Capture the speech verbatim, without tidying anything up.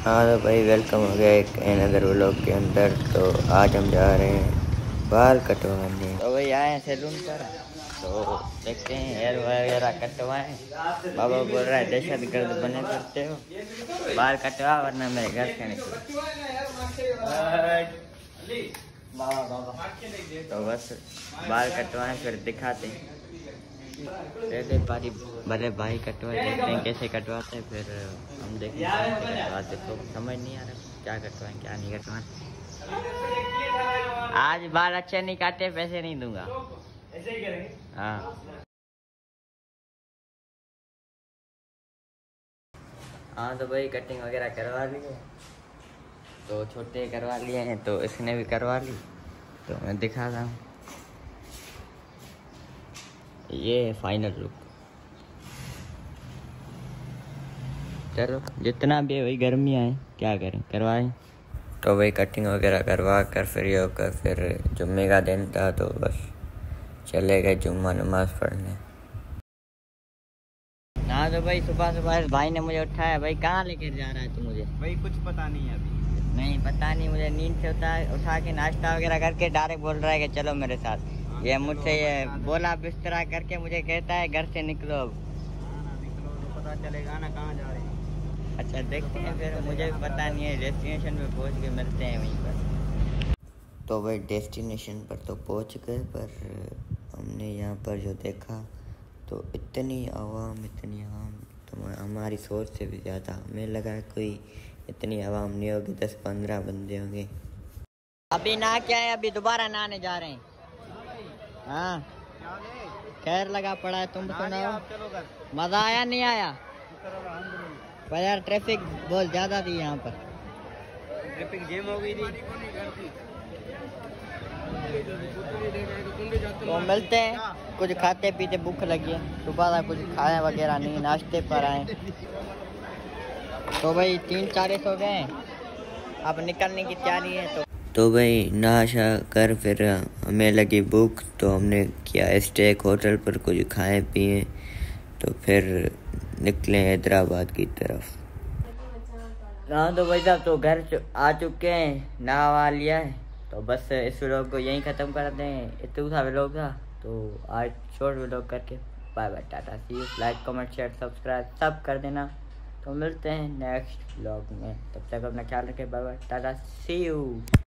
हाँ तो भाई वेलकम हो गया एक अनदर व्लॉग के अंदर। तो आज हम जा रहे हैं बाल कटवाने। तो भाई आए हैं सैलून पर, तो देखते हैं हेयर वगैरह कटवाएं। बाबा बोल रहा है दहशत गर्द बने करते हो, बाल कटवा वरना मेरे घर से निकलो। तो बस बाल कटवाएं फिर दिखाते हैं। पहले बारी बड़े भाई कटवाए, देखते हैं कैसे कटवाते हैं, फिर हम देखते हैं कैसे कटवाते। तो समझ नहीं आ रहा क्या कटवाएं क्या नहीं कटवाएं। आज बाल अच्छे नहीं काटे पैसे नहीं दूंगा। ऐसे ही करेंगे। हाँ हाँ तो भाई कटिंग वगैरह करवा ली है, तो छोटे करवा लिए हैं, तो इसने भी करवा ली। तो मैं दिखा रहा हूँ, ये है फाइनल लुक। चलो जितना भी है वही गर्मियाँ हैं, क्या करें करवाएं। तो वही कटिंग वगैरह करवा कर फ्री होकर फिर जुम्मे का दिन था, तो बस चले गए जुम्मा नमाज पढ़ने। हाँ तो भाई सुबह सुबह भाई ने मुझे उठाया। भाई कहाँ लेकर जा रहा है तू मुझे? भाई कुछ पता नहीं है अभी। नहीं पता नहीं, मुझे नींद से उठा उठा के नाश्ता वगैरह करके डायरेक्ट बोल रहा है कि चलो मेरे साथ। हाँ, ये मुझसे ये बोला बिस्तरा करके मुझे कहता है घर से निकलो अब। हाँ निकलो तो पता चलेगा ना कहाँ जा रहे हैं। अच्छा देखते हैं, फिर मुझे भी पता नहीं है। डेस्टिनेशन पे पहुंच के मिलते हैं वहीं पर। तो भाई डेस्टिनेशन पर तो पहुंच गए, पर हमने यहाँ पर जो देखा तो इतनी आवाम इतनी आवाम, तो हमारी सोच से भी ज़्यादा। हमें लगा कोई इतनी आवाम नहीं होगी, दस पंद्रह बंदे होंगे। अभी ना क्या है, अभी दोबारा नहाने जा रहे हैं। हाँ खैर लगा पड़ा है, तुम सुनाओ मज़ा आया नहीं आया? पर यार ट्रैफिक बहुत ज़्यादा थी यहाँ पर, ट्रैफिक जैम हो गई थी। तो मिलते हैं, कुछ खाते पीते, भूख लगी है। सुबह का कुछ खाया वगैरह नहीं, नाश्ते पर आए। तो भाई तीन चालीस हो गए, अब निकलने की तैयारी है। तो तो भाई नाशा कर फिर हमें लगी भूख, तो हमने किया स्टे एक होटल पर, कुछ खाए पिए, तो फिर निकले हैदराबाद की तरफ। हाँ तो भाई साहब तो घर आ चुके हैं, नहा लिया है। तो बस इस व्लॉग को यहीं ख़त्म करते हैं। इतना सा व्लॉग था, तो आज शॉर्ट व्लॉग करके bye bye, tata see you. Like comment share subscribe सब कर देना। तो मिलते हैं नेक्स्ट व्लॉग में, तब तक अपना ख्याल रखें। Bye bye, tata see you.